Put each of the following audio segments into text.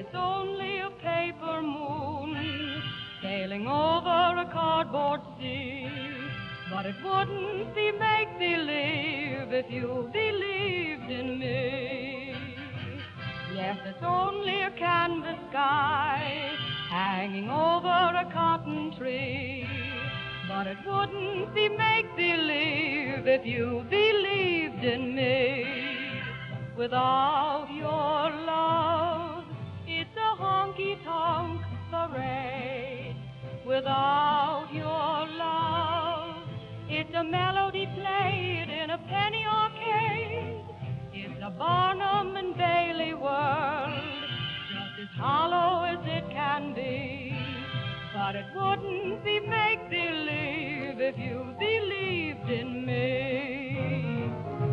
It's only a paper moon sailing over a cardboard sea. But it wouldn't be make-believe if you believed in me. Yes, it's only a canvas sky hanging over a cotton tree. But it wouldn't be make-believe if you believed in me. Without your love, it's a honky-tonk parade. Without your love, it's a melody played in a penny arcade. It's a Barnum and Bailey world, just as hollow as it can be. But it wouldn't be make-believe if you believed in me.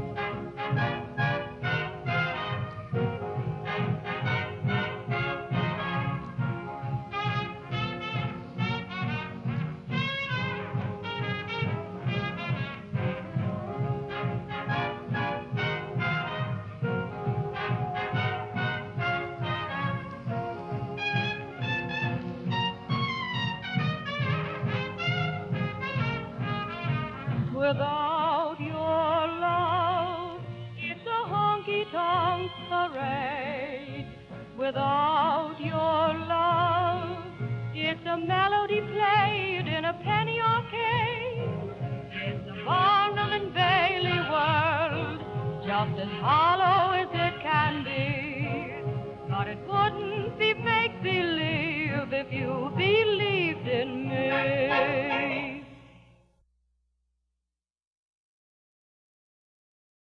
Without your love, it's a honky-tonk parade. Without your love, it's a melody played in a penny arcade. It's a Barnum and Bailey world, just as hollow as it can be. But it wouldn't be make-believe if you believed in me.